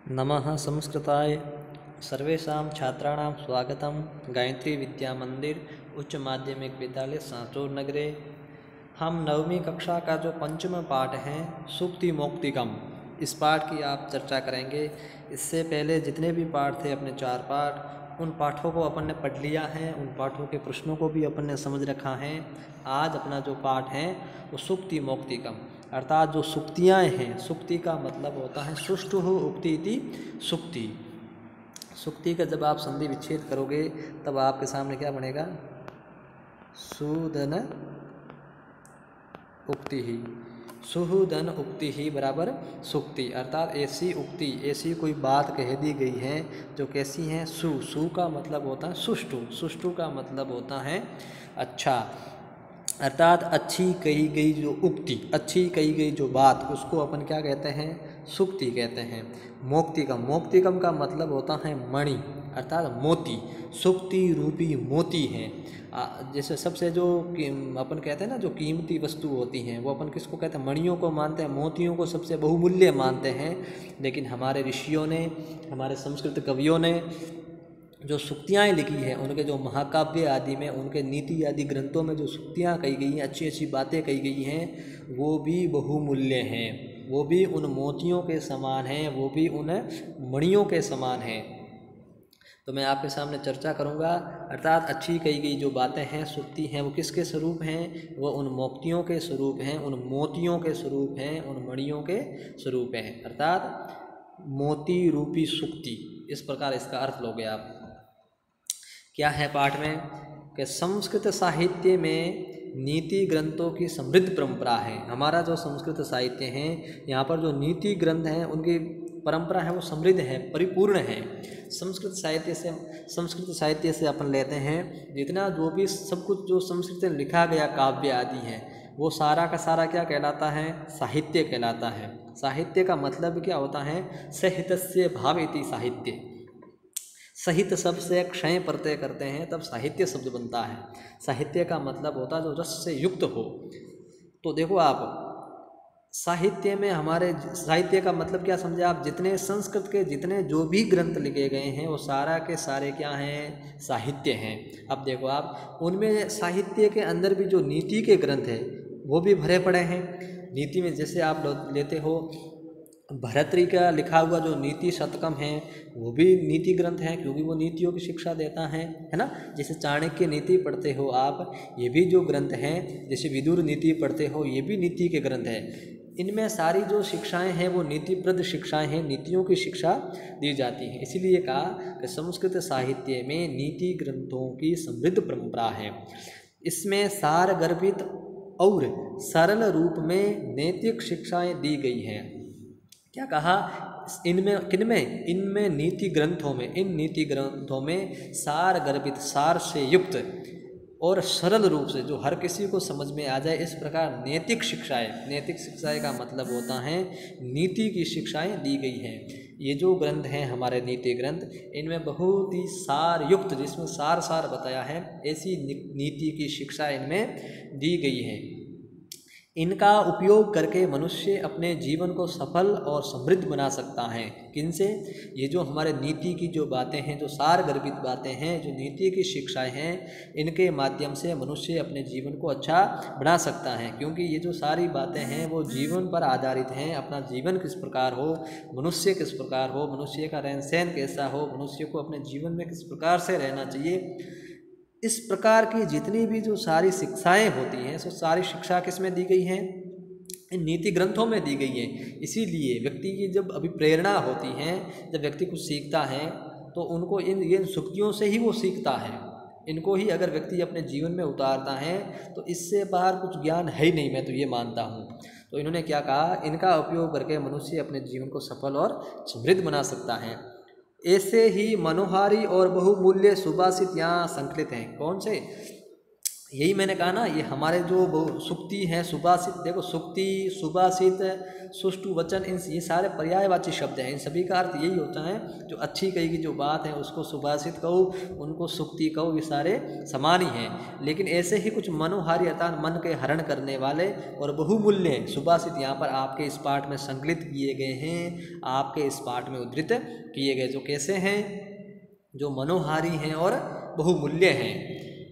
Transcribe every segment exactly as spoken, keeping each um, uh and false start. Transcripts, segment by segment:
नमः संस्कृताय सर्वेषां छात्राणां स्वागतं गायत्री विद्या मंदिर उच्च माध्यमिक विद्यालय सांचौर नगरे। हम नवमी कक्षा का जो पंचम पाठ है सुक्ति मोक्तिकम, इस पाठ की आप चर्चा करेंगे। इससे पहले जितने भी पाठ थे अपने चार पाठ, उन पाठों को अपन ने पढ़ लिया है, उन पाठों के प्रश्नों को भी अपन ने समझ रखा है। आज अपना जो पाठ है वो सुक्ति मोक्तिकम, अर्थात जो सुक्तियाँ हैं, सुक्ति का मतलब होता है सुष्टु उक्ति इति सुक्ति। सुक्ति का जब आप संधि विच्छेद करोगे तब आपके सामने क्या बनेगा? सुदन उक्ति ही, सुहुदन उक्ति ही बराबर सुक्ति। अर्थात ऐसी उक्ति, ऐसी कोई बात कह दी गई है जो कैसी है? सु, सु का मतलब होता है सुष्टु, सुष्टु का मतलब होता है अच्छा। अर्थात अच्छी कही गई जो उक्ति, अच्छी कही गई जो बात, उसको अपन क्या कहते हैं? सुक्ति कहते हैं। मोक्तिकम, मोक्तिकम का मतलब होता है मणि, अर्थात मोती। सुक्ति रूपी मोती है। जैसे सबसे जो अपन कहते हैं ना, जो कीमती वस्तु होती हैं वो अपन किसको कहते हैं? मणियों को मानते हैं, मोतियों को सबसे बहुमूल्य मानते हैं। लेकिन हमारे ऋषियों ने, हमारे संस्कृत कवियों ने जो सुक्तियाँ लिखी हैं, उनके जो महाकाव्य आदि में, उनके नीति आदि ग्रंथों में जो सुक्तियाँ कही गई हैं, अच्छी अच्छी बातें कही गई हैं, वो भी बहुमूल्य हैं, वो भी उन मोतियों के समान हैं, वो भी उन मणियों के समान हैं। तो मैं आपके सामने चर्चा करूँगा। अर्थात अच्छी कही गई जो बातें हैं, सुक्ति हैं, वो किसके स्वरूप हैं? वो उन मोक्तियों के स्वरूप हैं, उन मोतियों के स्वरूप हैं, उन मणियों के स्वरूप हैं। अर्थात मोती रूपी सुक्ति, इस प्रकार इसका अर्थ लोगे आप। क्या है पाठ में कि संस्कृत साहित्य में नीति ग्रंथों की समृद्ध परंपरा है। हमारा जो संस्कृत साहित्य है, यहाँ पर जो नीति ग्रंथ हैं उनकी परंपरा है वो समृद्ध है, परिपूर्ण है। संस्कृत साहित्य से संस्कृत साहित्य से अपन लेते हैं जितना जो भी सब कुछ जो संस्कृत में लिखा गया काव्य आदि है, वो सारा का सारा क्या कहलाता है? साहित्य कहलाता है। साहित्य का मतलब क्या होता है? सहितस्य भावेति साहित्य। सहित शब्द से क्षय प्रत्यय करते हैं तब साहित्य शब्द बनता है। साहित्य का मतलब होता है जो रस से युक्त हो। तो देखो आप, साहित्य में हमारे साहित्य का मतलब क्या समझे आप? जितने संस्कृत के जितने जो भी ग्रंथ लिखे गए हैं वो सारा के सारे क्या हैं? साहित्य हैं। अब देखो आप, उनमें साहित्य के अंदर भी जो नीति के ग्रंथ हैं वो भी भरे पड़े हैं। नीति में जैसे आप लेते हो भर्तृहरि का लिखा हुआ जो नीति शतकम है, वो भी नीति ग्रंथ है, क्योंकि वो नीतियों की शिक्षा देता है, है ना। जैसे चाणक्य नीति पढ़ते हो आप, ये भी जो ग्रंथ हैं, जैसे विदुर नीति पढ़ते हो, ये भी नीति के ग्रंथ है। इनमें सारी जो शिक्षाएं हैं वो नीतिप्रद शिक्षाएं हैं, नीतियों की शिक्षा दी जाती है। इसीलिए कहा कि संस्कृत साहित्य में नीति ग्रंथों की समृद्ध परंपरा है। इसमें सार गर्भित और सरल रूप में नैतिक शिक्षाएं दी गई हैं। क्या कहा? इनमें किनमें? इनमें नीति ग्रंथों में, इन नीति ग्रंथों में सार गर्भित, सार से युक्त और सरल रूप से जो हर किसी को समझ में आ जाए, इस प्रकार नैतिक शिक्षाएं, नैतिक शिक्षाएं का मतलब होता है नीति की शिक्षाएं दी गई हैं। ये जो ग्रंथ हैं हमारे नीति ग्रंथ, इनमें बहुत ही सार युक्त, जिसमें सार सार बताया है, ऐसी नीति की शिक्षा इनमें दी गई है। इनका उपयोग करके मनुष्य अपने जीवन को सफल और समृद्ध बना सकता है। किनसे? ये जो हमारे नीति की जो बातें हैं, जो सार गर्भित बातें हैं, जो नीति की शिक्षाएं हैं, इनके माध्यम से मनुष्य अपने जीवन को अच्छा बना सकता है। क्योंकि ये जो सारी बातें हैं वो जीवन पर आधारित हैं। अपना जीवन किस प्रकार हो, मनुष्य किस प्रकार हो, मनुष्य का रहन सहन कैसा हो, मनुष्य को अपने जीवन में किस प्रकार से रहना चाहिए, इस प्रकार की जितनी भी जो सारी शिक्षाएं होती हैं, सो सारी शिक्षा किस में दी गई हैं? इन नीति ग्रंथों में दी गई है। इसीलिए व्यक्ति की जब अभी प्रेरणा होती है, जब व्यक्ति कुछ सीखता है तो उनको इन ये सुक्तियों से ही वो सीखता है। इनको ही अगर व्यक्ति अपने जीवन में उतारता है तो इससे बाहर कुछ ज्ञान है ही नहीं, मैं तो ये मानता हूँ। तो इन्होंने क्या कहा? इनका उपयोग करके मनुष्य अपने जीवन को सफल और समृद्ध बना सकता है। ऐसे ही मनोहारी और बहुमूल्य सुभाषित यहाँ संकलित हैं। कौन से? यही मैंने कहा ना, ये हमारे जो वो सुक्ति हैं, सुभाषित, देखो सुक्ति, सुभाषित, सुष्टु वचन, इन ये सारे पर्यायवाची शब्द हैं। इन सभी का अर्थ यही होता है, जो अच्छी कही की जो बात है उसको सुभाषित कहो, उनको सुक्ति कहो, ये सारे समान ही हैं। लेकिन ऐसे ही कुछ मनोहारी अर्थात मन के हरण करने वाले और बहुमूल्य सुभाषित यहाँ पर आपके इस पाठ में संकलित किए गए हैं, आपके इस पाठ में उद्धृत किए गए, जो कैसे हैं, जो मनोहारी हैं और बहुमूल्य हैं,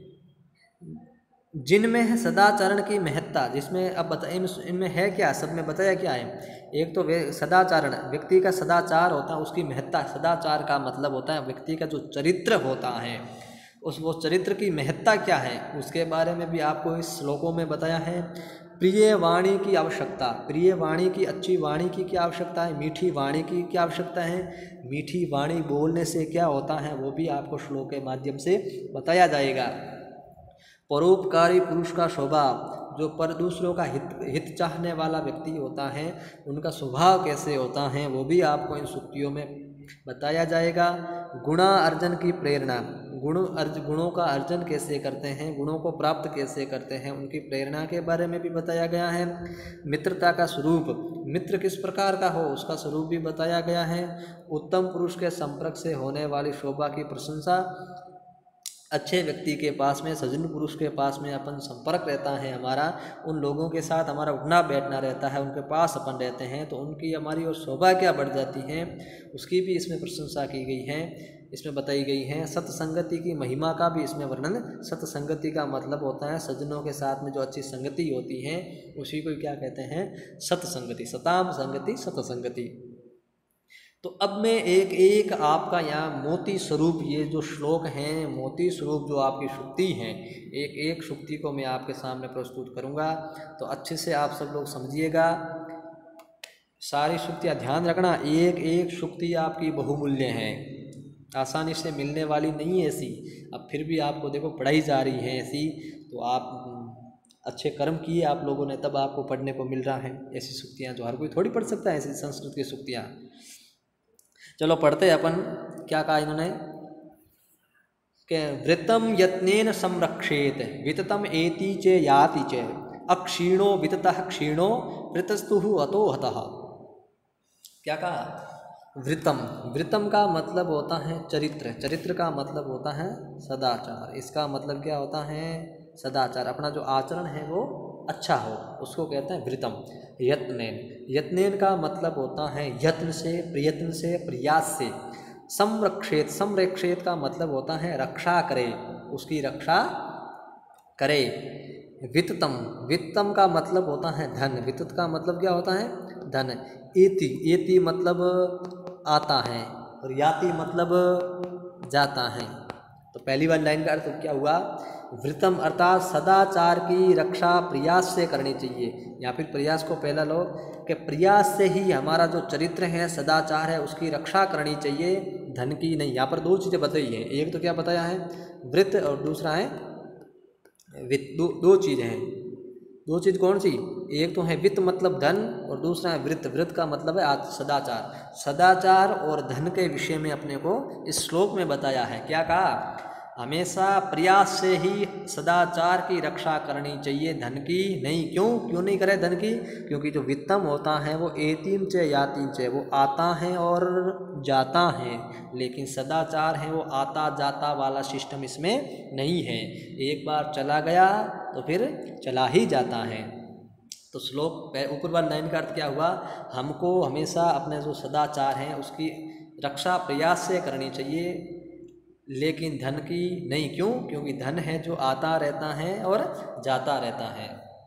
जिनमें है सदाचरण की महत्ता। जिसमें अब बता इनमें है क्या, सब में बताया क्या है। एक तो वे सदाचरण, व्यक्ति का सदाचार होता है, उसकी महत्ता। सदाचार का मतलब होता है व्यक्ति का जो चरित्र होता है, उस वो चरित्र की महत्ता क्या है, उसके बारे में भी आपको इस श्लोकों में बताया है। प्रिय वाणी की आवश्यकता, प्रिय वाणी की, अच्छी वाणी की क्या आवश्यकता है, मीठी वाणी की क्या आवश्यकता है, मीठी वाणी बोलने से क्या होता है, वो भी आपको श्लोक के माध्यम से बताया जाएगा। परोपकारी पुरुष का स्वभाव, जो पर दूसरों का हित हित चाहने वाला व्यक्ति होता है, उनका स्वभाव कैसे होता है, वो भी आपको इन सूक्तियों में बताया जाएगा। गुणा अर्जन की प्रेरणा, गुण अर्ज गुणों का अर्जन कैसे करते हैं, गुणों को प्राप्त कैसे करते हैं, उनकी प्रेरणा के बारे में भी बताया गया है। मित्रता का स्वरूप, मित्र किस प्रकार का हो, उसका स्वरूप भी बताया गया है। उत्तम पुरुष के संपर्क से होने वाली शोभा की प्रशंसा, अच्छे व्यक्ति के पास में, सज्जन पुरुष के पास में अपन संपर्क रहता है हमारा, उन लोगों के साथ हमारा उठना बैठना रहता है, उनके पास अपन रहते हैं, तो उनकी हमारी और शोभा क्या बढ़ जाती है, उसकी भी इसमें प्रशंसा की गई है, इसमें बताई गई है। सत्संगति की महिमा का भी इसमें वर्णन, सत्संगति का मतलब होता है सज्जनों के साथ में जो अच्छी संगति होती है, उसी को क्या कहते हैं, सत्संगति, सताम संगति, सत्संगति। तो अब मैं एक एक आपका यहाँ मोती स्वरूप, ये जो श्लोक हैं मोती स्वरूप जो आपकी शुक्ति हैं, एक एक शुक्ति को मैं आपके सामने प्रस्तुत करूँगा, तो अच्छे से आप सब लोग समझिएगा। सारी शुक्तियाँ ध्यान रखना, एक एक शुक्ति आपकी बहुमूल्य है, आसानी से मिलने वाली नहीं है ऐसी। अब फिर भी आपको देखो पढ़ाई जा रही है ऐसी, तो आप अच्छे कर्म किए आप लोगों ने, तब आपको पढ़ने को मिल रहा है ऐसी शुक्तियाँ, जो हर कोई थोड़ी पढ़ सकता है ऐसी संस्कृत की शुक्तियाँ। चलो पढ़ते अपन, क्या कहा इन्होंने कि वृत्तम यत्नेन संरक्षेत विततम एति च याति च अक्षीणो विततः क्षीणो वृतस्तु अतो हतः। क्या कहा, वृत्तम, वृत्तम का मतलब होता है चरित्र, चरित्र का मतलब होता है सदाचार। इसका मतलब क्या होता है, सदाचार, अपना जो आचरण है वो अच्छा हो, उसको कहते हैं वृत्तम। यत्नेन, यत्नेन का मतलब होता है यत्न से, प्रयत्न से, प्रयास से। संरक्षेत, संरक्षेत का मतलब होता है रक्षा करे, उसकी रक्षा करे। वित्तम, वित्तम का मतलब होता है धन, वित्त का मतलब क्या होता है, धन। एति, एति मतलब आता है, और याति मतलब जाता है। तो पहली बार लाइन का अर्थ क्या हुआ, वृत्तम अर्थात सदाचार की रक्षा प्रयास से करनी चाहिए, या फिर प्रयास को पहला लो कि प्रयास से ही हमारा जो चरित्र है, सदाचार है, उसकी रक्षा करनी चाहिए, धन की नहीं। यहाँ पर दो चीज़ें बताई है, एक तो क्या बताया है वृत्त, और दूसरा है वित्त। दो, दो चीज़ हैं, दो चीज़ कौन सी, एक तो है वित्त मतलब धन, और दूसरा है वृत्त, वृत्त का मतलब है सदाचार। सदाचार और धन के विषय में अपने को इस श्लोक में बताया है। क्या कहा, हमेशा प्रयास से ही सदाचार की रक्षा करनी चाहिए, धन की नहीं। क्यों क्यों नहीं करे धन की, क्योंकि जो वित्तम होता है वो एतीम च यातीम च, वो आता है और जाता है, लेकिन सदाचार है वो आता जाता वाला सिस्टम इसमें नहीं है, एक बार चला गया तो फिर चला ही जाता है। तो श्लोक ऊपर वाली लाइन का अर्थ क्या हुआ, हमको हमेशा अपने जो सदाचार हैं उसकी रक्षा प्रयास से करनी चाहिए, लेकिन धन की नहीं। क्यों, क्योंकि धन है जो आता रहता है और जाता रहता है।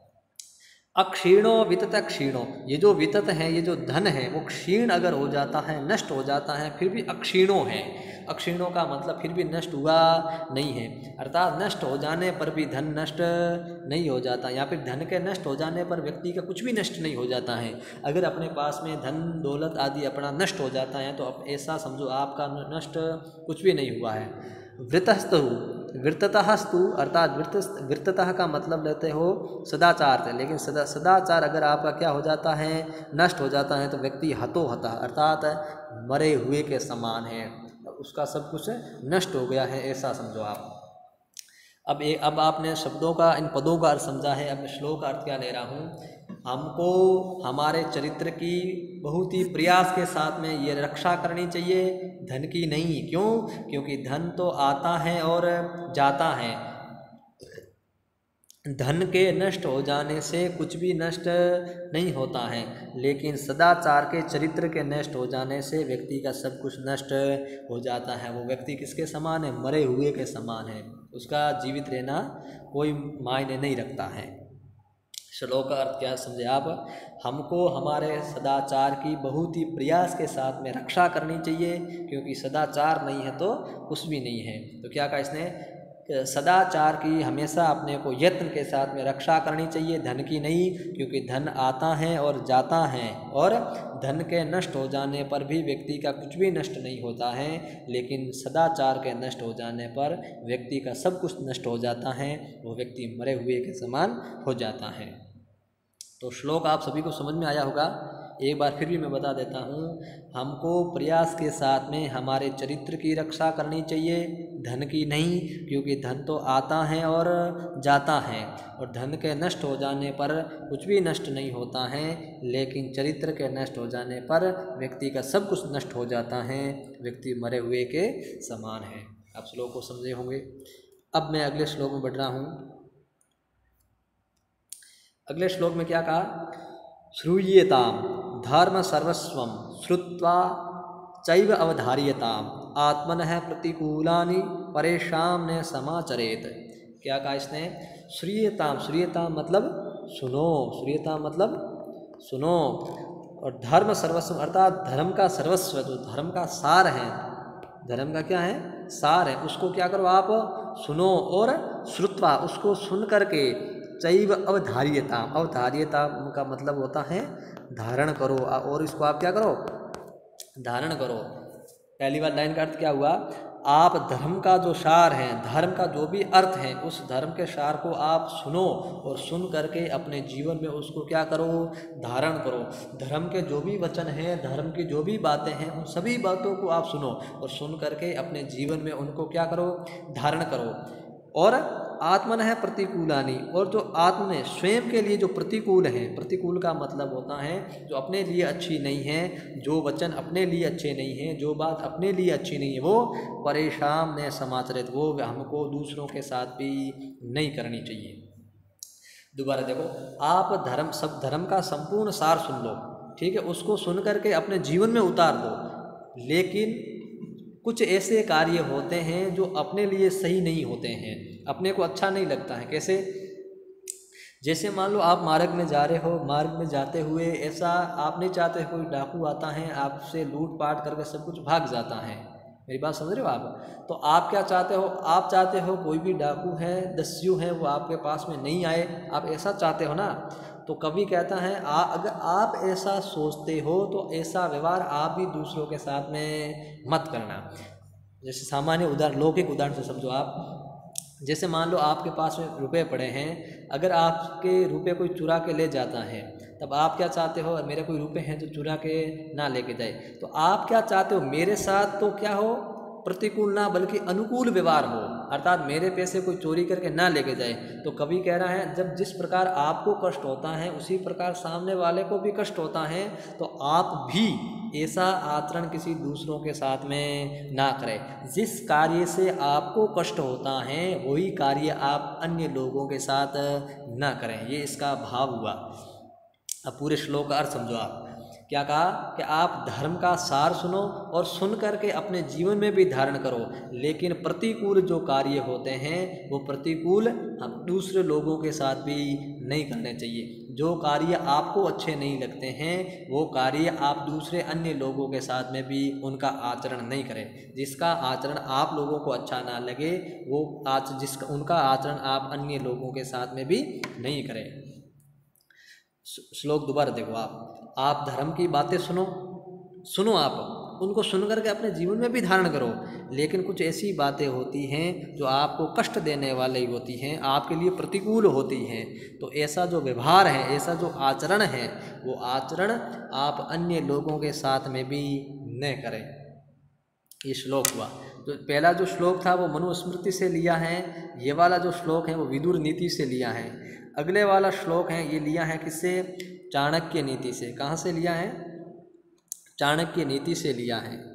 अक्षीणो वितत क्षीणो, ये जो वितत है, ये जो धन है वो क्षीण अगर हो जाता है, नष्ट हो जाता है, फिर भी अक्षीणो है। अक्षीणों का मतलब फिर भी नष्ट हुआ नहीं है, अर्थात नष्ट हो जाने पर भी धन नष्ट नहीं हो जाता, या फिर धन के नष्ट हो जाने पर व्यक्ति का कुछ भी नष्ट नहीं हो जाता है। अगर अपने पास में धन दौलत आदि अपना नष्ट हो जाता है तो अब ऐसा समझो आपका नष्ट कुछ भी नहीं हुआ है। वृतस्तु, वृत्ततस्तु अर्थात वृत्त, वृत्ततः का मतलब लेते हो सदाचार से, लेकिन सदा सदाचार अगर आपका क्या हो जाता है, नष्ट हो जाता है, तो व्यक्ति हतो हता अर्थात मरे हुए के समान है, उसका सब कुछ नष्ट हो गया है, ऐसा समझो आप। अब एक अब आपने शब्दों का, इन पदों का अर्थ समझा है। अब मैं श्लोक का अर्थ क्या ले रहा हूँ। हमको हमारे चरित्र की बहुत ही प्रयास के साथ में ये रक्षा करनी चाहिए, धन की नहीं। क्यों? क्योंकि धन तो आता है और जाता है। धन के नष्ट हो जाने से कुछ भी नष्ट नहीं होता है, लेकिन सदाचार के, चरित्र के नष्ट हो जाने से व्यक्ति का सब कुछ नष्ट हो जाता है। वो व्यक्ति किसके समान है? मरे हुए के समान है। उसका जीवित रहना कोई मायने नहीं रखता है। श्लोक का अर्थ क्या समझे आप। हमको हमारे सदाचार की बहुत ही प्रयास के साथ में रक्षा करनी चाहिए, क्योंकि सदाचार नहीं है तो कुछ भी नहीं है। तो क्या कहा इसने? सदाचार की हमेशा अपने को यत्न के साथ में रक्षा करनी चाहिए, धन की नहीं। क्योंकि धन आता है और जाता है, और धन के नष्ट हो जाने पर भी व्यक्ति का कुछ भी नष्ट नहीं होता है, लेकिन सदाचार के नष्ट हो जाने पर व्यक्ति का सब कुछ नष्ट हो जाता है। वो व्यक्ति मरे हुए के समान हो जाता है। तो श्लोक आप सभी को समझ में आया होगा। एक बार फिर भी मैं बता देता हूँ। हमको प्रयास के साथ में हमारे चरित्र की रक्षा करनी चाहिए, धन की नहीं। क्योंकि धन तो आता है और जाता है, और धन के नष्ट हो जाने पर कुछ भी नष्ट नहीं होता है, लेकिन चरित्र के नष्ट हो जाने पर व्यक्ति का सब कुछ नष्ट हो जाता है। व्यक्ति मरे हुए के समान है। आप श्लोक को समझे होंगे। अब मैं अगले श्लोक में बढ़ रहा हूँ। अगले श्लोक में क्या कहा? श्रूयेताम धर्म सर्वस्वम श्रुत्वा चैव अवधार्यताम आत्मनः प्रतिकूलानि परेशान न समाचरेत। क्या कहा इसने? श्रूयेताम, श्रूयेताम मतलब सुनो, श्रूयेताम मतलब सुनो। और धर्म सर्वस्व अर्थात धर्म का सर्वस्व, जो धर्म का सार है, धर्म का क्या है? सार है। उसको क्या करो आप? सुनो। और श्रुत्वा, उसको सुन करके, चैव अवधार्यता, अवधार्यता का मतलब होता है धारण करो। और इसको आप क्या करो? धारण करो। पहली बार लाइन का अर्थ क्या हुआ? आप धर्म का जो सार है, धर्म का जो भी अर्थ है, उस धर्म के सार को आप सुनो, और सुन करके अपने जीवन में उसको क्या करो? धारण करो। धर्म के जो भी वचन हैं, धर्म की जो भी बातें हैं, उन सभी बातों को आप सुनो, और सुन करके अपने जीवन में उनको क्या करो? धारण करो। और आत्मनः प्रतिकूलानि, और जो आत्म ने स्वयं के लिए जो प्रतिकूल है, प्रतिकूल का मतलब होता है जो अपने लिए अच्छी नहीं है, जो वचन अपने लिए अच्छे नहीं हैं, जो बात अपने लिए अच्छी नहीं है, वो परेशान न समाचरित, वो हमको दूसरों के साथ भी नहीं करनी चाहिए। दोबारा देखो, आप धर्म सब धर्म का संपूर्ण सार सुन लो, ठीक है, उसको सुन करके अपने जीवन में उतार दो। लेकिन कुछ ऐसे कार्य होते हैं जो अपने लिए सही नहीं होते हैं, अपने को अच्छा नहीं लगता है। कैसे? जैसे मान लो आप मार्ग में जा रहे हो, मार्ग में जाते हुए ऐसा आप नहीं चाहते कोई डाकू आता है, आपसे लूट पाट करके सब कुछ भाग जाता है। मेरी बात समझ रहे हो आप? तो आप क्या चाहते हो? आप चाहते हो कोई भी डाकू है, दस्यु है, वो आपके पास में नहीं आए, आप ऐसा चाहते हो ना। तो कवि कहता है आ, अगर आप ऐसा सोचते हो तो ऐसा व्यवहार आप भी दूसरों के साथ में मत करना। जैसे सामान्य उदाहरण, लौकिक उदाहरण से समझो आप। जैसे मान लो आपके पास में रुपए पड़े हैं, अगर आपके रुपए कोई चुरा के ले जाता है, तब आप क्या चाहते हो? मेरे कोई रुपए हैं जो चुरा के ना लेके जाए, तो आप क्या चाहते हो? मेरे साथ तो क्या हो? प्रतिकूल ना बल्कि अनुकूल व्यवहार हो, अर्थात मेरे पैसे कोई चोरी करके ना लेके जाए। तो कवि कह रहा है जब जिस प्रकार आपको कष्ट होता है उसी प्रकार सामने वाले को भी कष्ट होता है, तो आप भी ऐसा आचरण किसी दूसरों के साथ में ना करें। जिस कार्य से आपको कष्ट होता है वही कार्य आप अन्य लोगों के साथ ना करें। ये इसका भाव हुआ। अब पूरे श्लोक का अर्थ समझो आप। क्या कहा कि आप धर्म का सार सुनो और सुन करके अपने जीवन में भी धारण करो, लेकिन प्रतिकूल जो कार्य होते हैं वो प्रतिकूल हम दूसरे लोगों के साथ भी नहीं करने चाहिए। जो कार्य आपको अच्छे नहीं लगते हैं वो कार्य आप दूसरे अन्य लोगों के साथ में भी उनका आचरण नहीं करें। जिसका आचरण आप लोगों को अच्छा ना लगे वो आज जिसका उनका आचरण आप अन्य लोगों के साथ में भी नहीं करें। श्लोक दोबारा देखो आप। आप धर्म की बातें सुनो सुनो आप उनको सुन करके अपने जीवन में भी धारण करो, लेकिन कुछ ऐसी बातें होती हैं जो आपको कष्ट देने वाली होती हैं, आपके लिए प्रतिकूल होती हैं। तो ऐसा जो व्यवहार है, ऐसा जो आचरण है, वो आचरण आप अन्य लोगों के साथ में भी न करें। ये श्लोक हुआ। तो पहला जो श्लोक था वो मनुस्मृति से लिया है, ये वाला जो श्लोक है वो विदुर नीति से लिया है। अगले वाला श्लोक है ये लिया है किससे? चाणक्य नीति से। कहाँ से लिया है? चाणक्य नीति से लिया है।